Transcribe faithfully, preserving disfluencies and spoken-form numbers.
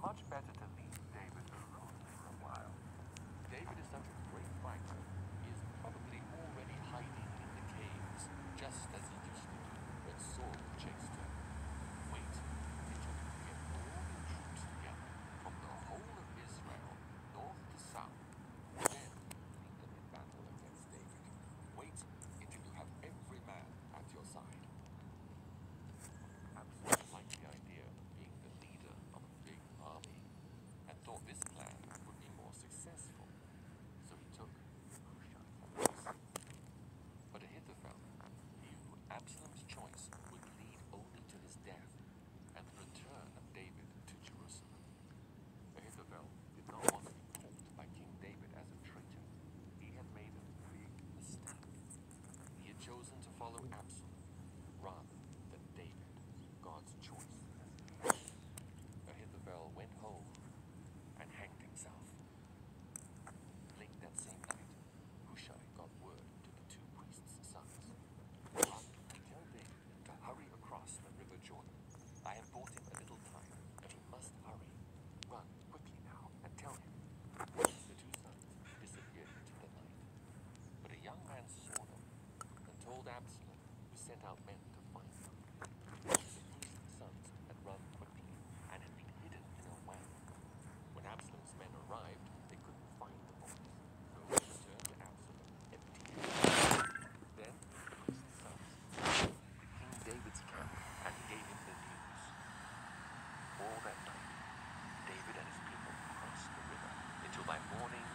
much better to leave David alone for a while. David is such a great fighter, he is probably already hiding in the caves, just as he used to do when Saul chased him. Wait until you can get all your troops together from the whole of Israel, north to south. Then meet them in battle against David. Wait until you have every man at your side. Absalom liked the idea of being the leader of a big army and thought this plan would be more successful. So he took Hushai's advice. But Ahithophel, he who Absalom's choice would lead only to his death and the return of David to Jerusalem. Ahithophel did not want to be caught by King David as a traitor. He had made a big mistake. He had chosen to follow Absalom rather than David, God's choice as king. Ahithophel went home and hanged himself. Late that same night, Hushai got word to the two priests' sons. Run and tell David to hurry across the river Jordan. I have bought him a little time, but he must hurry. Run quickly now and tell him. The two sons disappeared into the night. But a young man saw them and told Absalom, who sent out men to find them. The priest's sons had run quickly and had been hidden in a well. When Absalom's men arrived, they couldn't find the boys, so they returned to Absalom empty-handed. Then the priest's sons came to King David's camp and gave him the news. All that night, David and his people crossed the river until by morning